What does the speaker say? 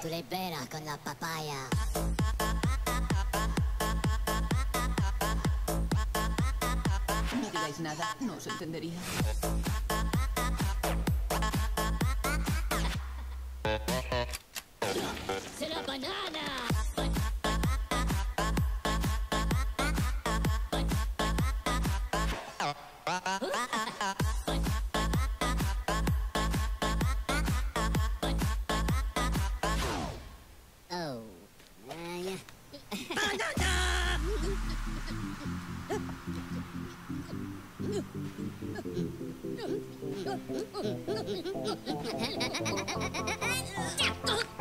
tú le peras con la papaya. No digáis nada, no os entendería. ¡Será banana! Oh. Yeah.